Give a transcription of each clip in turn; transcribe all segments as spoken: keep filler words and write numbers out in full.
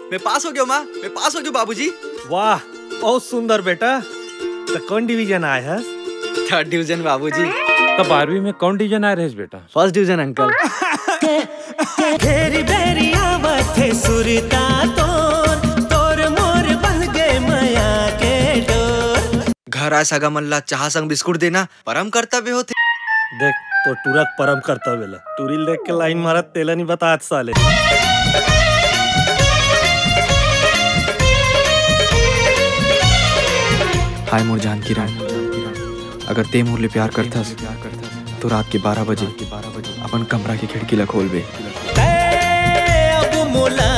मैं पास हो गया माँ, मैं पास हो गया बाबूजी। वाह बहुत सुंदर बेटा। तो कौन डिवीजन आए है? थर्ड डिवीजन बाबूजी। तो बारहवीं में कौन डिवीजन आए रहे बेटा? First division uncle. घेरी बेरी आवथे सुरता तोर तोर मोर बन गए माया के डोर। घर आए सगा मल्ला चाह संग बिस्कुट देना परम कर्तव्य होते। देख तो टूरक परम कर्तव्य ला टूरिल देख के लाइन मारत तेला नहीं बता साले। हाय मोर जान की रान, अगर ते मोर ले प्यार करथस तो रात के बारह बजे अपन कमरा की खिड़की ला खोल बे। अब मोला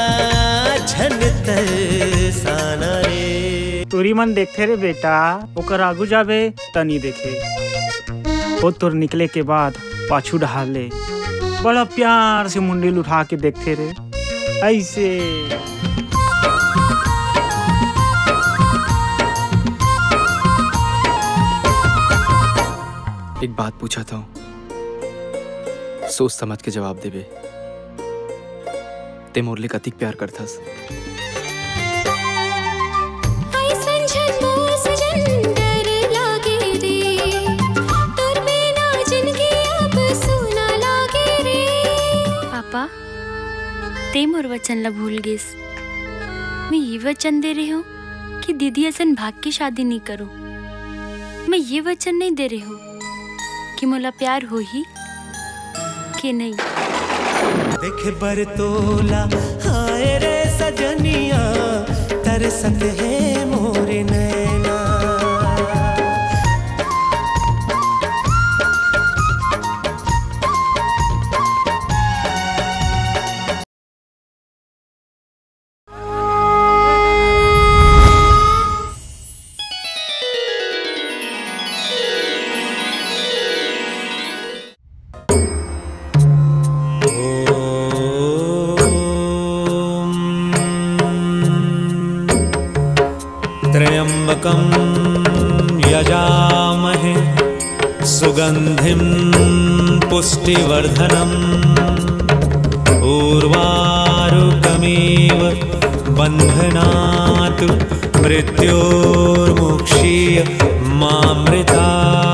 झनतर साना रे। तोरी मन देखते रे बेटा, ओकर आगू जाबे तनी देखे वो तोर निकले के बाद पाछू ढाले बड़ा प्यार से मुंडिल उठा के देखते रे ऐसे। एक बात पूछा था, सोच समझ के जवाब देबे। ते मोरले कतिक प्यार करथस? पापा ते मोर वचन ला भूल गिस। मैं ये वचन दे रही हूँ कि दीदी असन भाग की शादी नहीं करो। मैं ये वचन नहीं दे रही हूँ कि मोला प्यार हो ही कि नहीं। देखे बरतोला हाय रे सजनिया तरसत है मोरे नैना। त्र्यंबकं यजामहे सुगंधिं पुष्टिवर्धनम् उर्वारुकमिव बन्धनात् मृत्योर्मुक्षीय मामृतात्।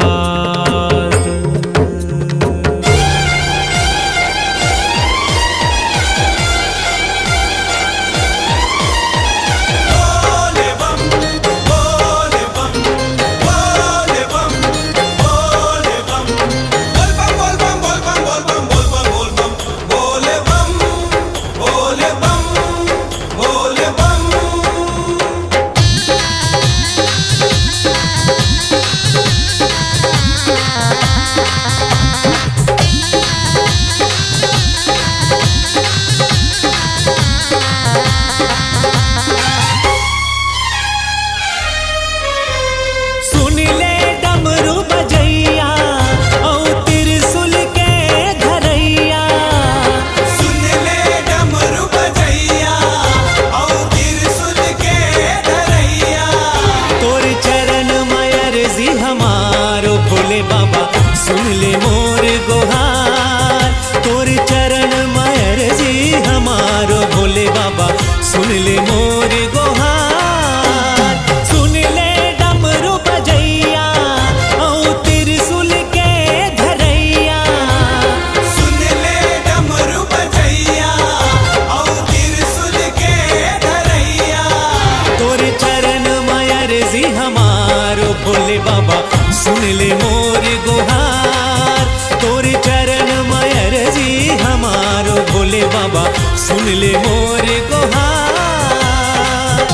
सुन ले मोर गुहार तोर चरण मायर जी हमारो भोले बाबा। सुन ले मोर गुहार सुन ले डमरू बजैया औ त्रिशूल के धरैया। सुन ले डमरू बजैया औ त्रिशूल के धरैया। तोर चरण मायर जी हमारो भोले बाबा। सुन ले मोर गुहार तोर चरण मायर जी हमारो भोले बाबा। सुन ले मोर गुहार।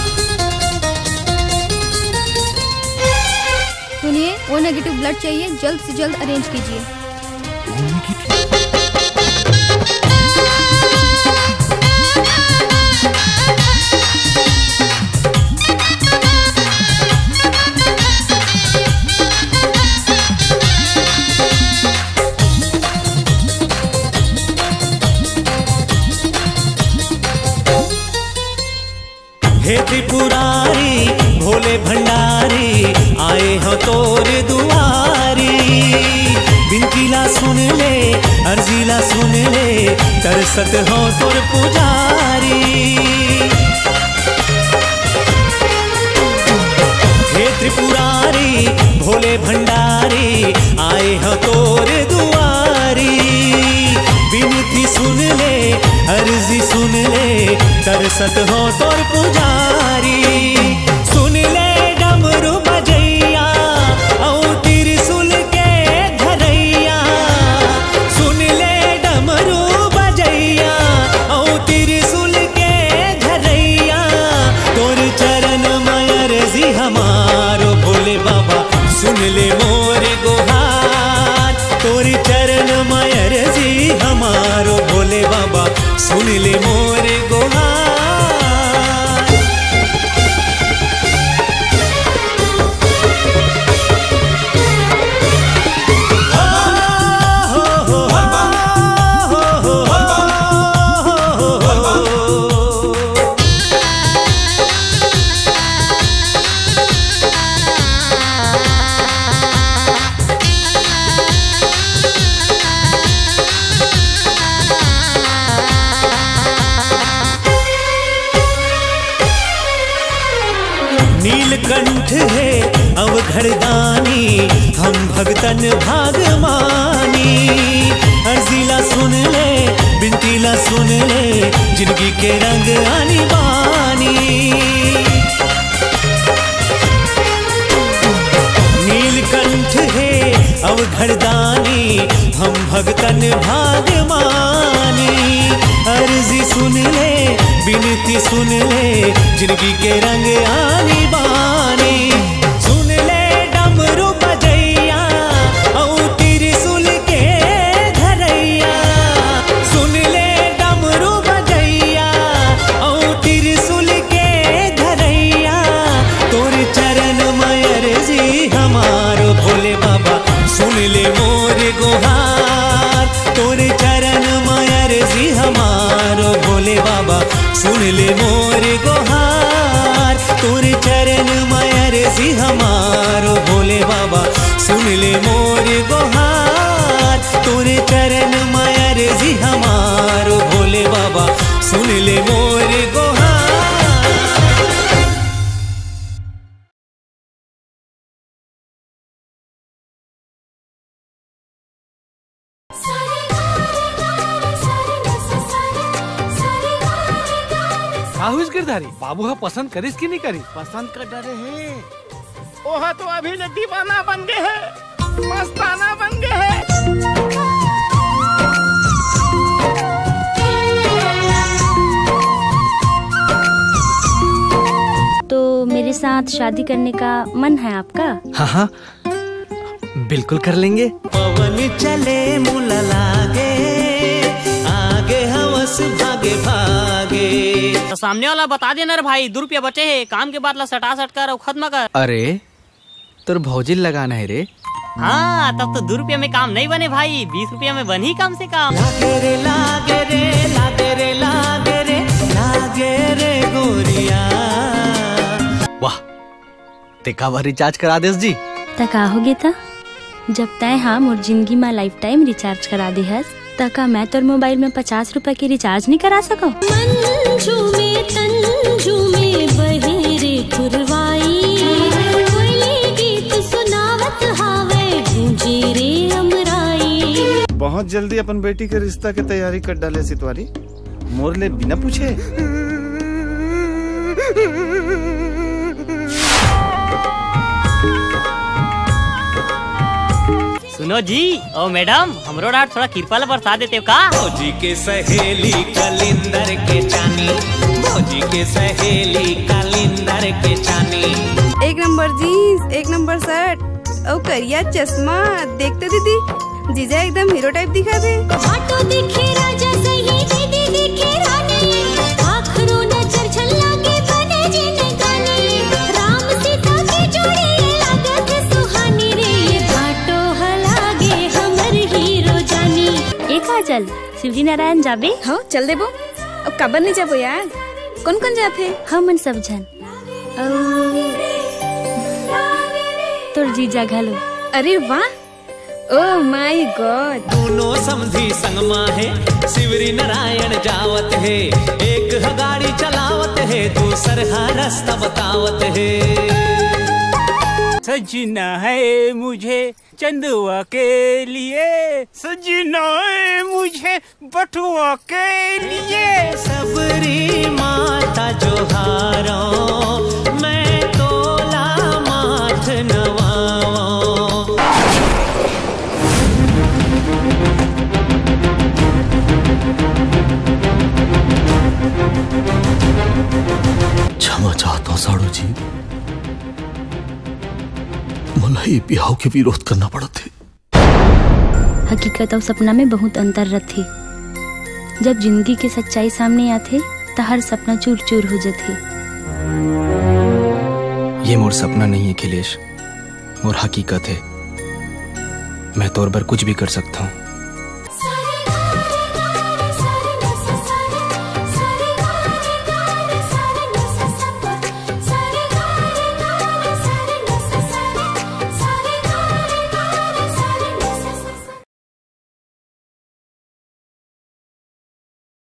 सुनिए ओ नेगेटिव ब्लड चाहिए, जल्द से जल्द अरेंज कीजिए। हे त्रिपुरारी भोले भंडारी आए हो तोर दुआरी। बिनतीला सुन ले अर्जीला सुन ले तरसत हो तोर पुजारी। भोले भंडारी आए हो तोर दुआरी। बिनती सुन ले अर्जी सुन ले तरसत हो तोर पुजारी। सुन ले डमरू बजैया औ त्रिशूल के धरैया। सुन ले डमरू बजैया औ त्रिशूल के धरैया। तोर चरण मयर जी हमारो भोले बाबा सुन ले मोर गुहार। तोर चरण मयर जी हमारो भोले बाबा सुन ले मोर गुहार। नीलकंठ है अवघड़दानी हम भगतन भागमानी। अर्जीला सुन ले बिनतीला सुन ले जिंदगी के रंग आनी बानी। नीलकंठ है अवघड़दानी हम भगतन भागमानी। अर्जी सुन ले बिनती सुन ले जिंदगी के रंग आनी बानी। सुन ले डमरू बजैया औ त्रिशूल के धरैया। सुन ले डमरू बजैया औ त्रिशूल के धरैया। तोर चरण मयर जी हमारो भोले बाबा सुन ले मोर गुहार। तोर चरण मयर जी हमारो भोले बाबा सुन ले मोर गुहार। तोर चरण मयर जी हमारो भोले बाबा सुन ले मोर गुहार। तोर चरण मयर जी हमारो भोले बाबा सुन ले मोर गुहार। आहुस गिरधारी बाबू हा पसंद करिस की नहीं करी? पसंद कर डरे हैं। ओहा तो अभी ले दीवाना बन गए है, मस्ताना बन गए है। तो मेरे साथ शादी करने का मन है आपका? हाँ हाँ बिल्कुल कर लेंगे। पवन चले मुला लागे आगे हवस भागे भागे। तो सामने वाला बता देना रे भाई, दो रुपया बचे है, काम के बाद ला सटा सट कर और खत्म कर। अरे तोर भौजी लगाना है रे। हाँ तब तो दो रुपया में काम नहीं बने भाई, बीस रुपया में बनी कम से कम। लागे रे लागे रे लागे रे लागे रे लागे रे गोरिया। वाह तेका बार रिचार्ज करा देस जी। तका होगे था जब तय हम और जिंदगी में लाइफ टाइम रिचार्ज करा दे हस तका मैं तोर मोबाइल में पचास रुपए की रिचार्ज नहीं करा सको। बहुत जल्दी अपन बेटी के रिश्ता के तैयारी कर डाले सितवारी, मोर ले बिना पूछे। सुनो जी ओ मैडम, हमरो डाट थोड़ा कृपा ला बरसा देते हो का? भौजी के सहेली कलिंदर के चानी, भौजी के सहेली कलिंदर के चानी। एक नंबर जीन्स, एक नंबर शर्ट और करिया चश्मा, देखते दीदी जीजा एकदम हीरो टाइप दिखा थे। ऑटो दिखे राजा सही, दीदी दिखे रानी, आखिरों नजर झल्ला के बने जिन गाने, राम सीता की जोड़ी लागत सुहानी रे, ये भाटो हलागे हमर हीरो जानी। एक आजल शिवजी नारायण जाबे? हाँ चल देबो। अब कबर नहीं जाबो यार, कौन कौन जाते? हम सब जन तोर जीजा घलो। अरे वाह, ओ माय गॉड। दोनों समधी संगमा है, शिवरी नारायण जावत है, एक ह गाड़ी चलावत है, दूसर हा रास्ता बतावत है। सजना है मुझे चंदुआ के लिए, सजना है मुझे बटुआ के लिए। सबरी माता जोहारो मैं तोला माथ नवाओ। क्षमा चाहता हूँ साड़ू जी, मलाई बिहाव के विरोध करना पड़ा थे। हकीकत और सपना में बहुत अंतर रहती। जब जिंदगी की सच्चाई सामने आते तो हर सपना चूर चूर हो जाती। ये मोर सपना नहीं है खिलेश, मोर हकीकत है। मैं तौर पर कुछ भी कर सकता हूँ।